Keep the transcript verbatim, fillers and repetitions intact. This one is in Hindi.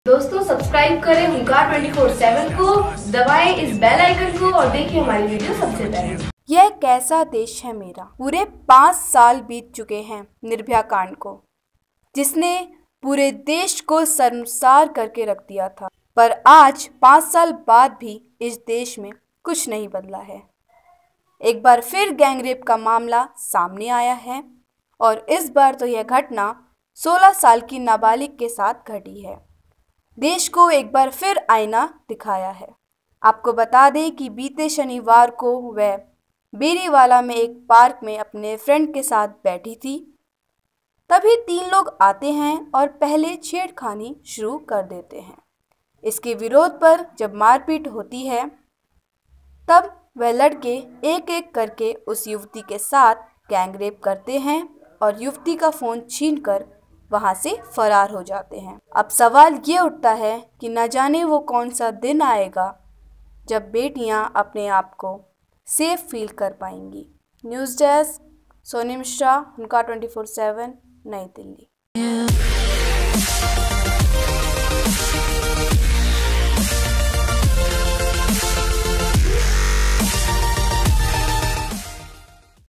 दोस्तों सब्सक्राइब करें हुंकार ट्वेंटी फोर सेवन को, दबाएं इस बेल आइकन को और देखिए हमारी वीडियो सबसे पहले। यह कैसा देश है मेरा। पूरे पाँच साल बीत चुके हैं निर्भया कांड को, जिसने पूरे देश को शर्मसार करके रख दिया था। पर आज पाँच साल बाद भी इस देश में कुछ नहीं बदला है। एक बार फिर गैंगरेप का मामला सामने आया है और इस बार तो यह घटना सोलह साल की नाबालिग के साथ घटी है। देश को एक बार फिर आईना दिखाया है। आपको बता दें कि बीते शनिवार को वह बेरीवाला में एक पार्क में अपने फ्रेंड के साथ बैठी थी। तभी तीन लोग आते हैं और पहले छेड़खानी शुरू कर देते हैं। इसके विरोध पर जब मारपीट होती है तब वह लड़के एक एक करके उस युवती के साथ गैंगरेप करते हैं और युवती का फ़ोन छीनकर वहां से फरार हो जाते हैं। अब सवाल ये उठता है कि न जाने वो कौन सा दिन आएगा जब बेटियां अपने आप को सेफ फील कर पाएंगी। न्यूज़ डेस्क, सोनी मिश्रा, हुंकार ट्वेंटी फोर सेवन, नई दिल्ली।